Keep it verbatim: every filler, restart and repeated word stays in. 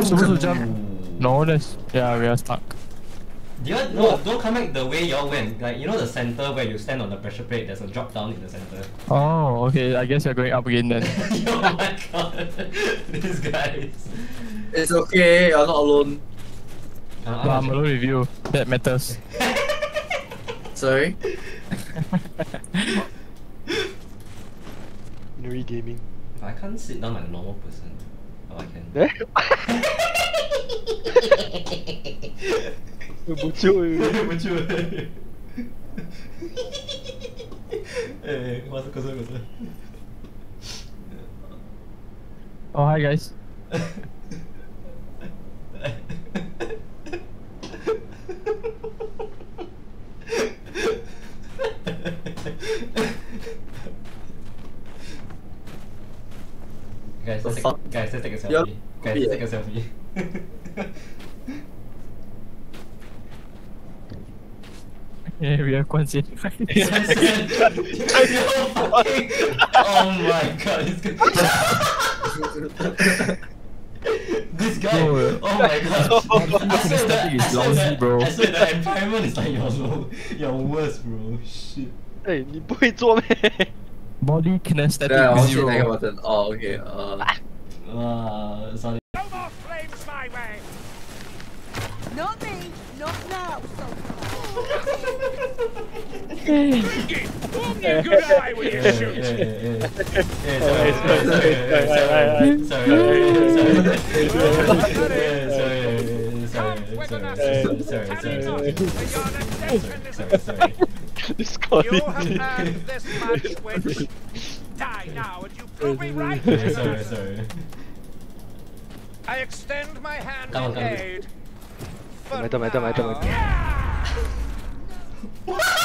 supposed to jump. No, that's yeah, we are stuck. Do you no, don't come back the way y'all went. Like you know the center where you stand on the pressure plate. There's a drop down in the center. Oh, okay. I guess you're going up again then. Oh my god, these guys. It's okay. You're not alone. Uh, No, I'm alone with you. That matters. Sorry. Nuri gaming. I can't sit down like a normal person. Oh, I can. Eh? Bocor. Bocor. Eh, masuk kosong kosong. Oh, hi guys. Guys, let's take, guys, let's take a selfie. Yup. Guys, let's take a selfie. Yeah, we are Guan Oh my god, this guy. This guy. Bro, oh my god. I swear aesthetic is I swear lousy, that- bro. I swear the environment is like your low, your worst, bro. Shit. 哎，你不会做咩？ Body kinesthetic 对啊，我去 zero. 哪个 button？哦，OK，呃， Uh, sorry. No more flames my way! Not me, not now, so Won't be a good eye when you shoot! This You have earned this much which... Die now and you prove me right! Sorry, sorry. I extend my hand Come on, in come on. aid. Tama, tama, tama, tama. now. What?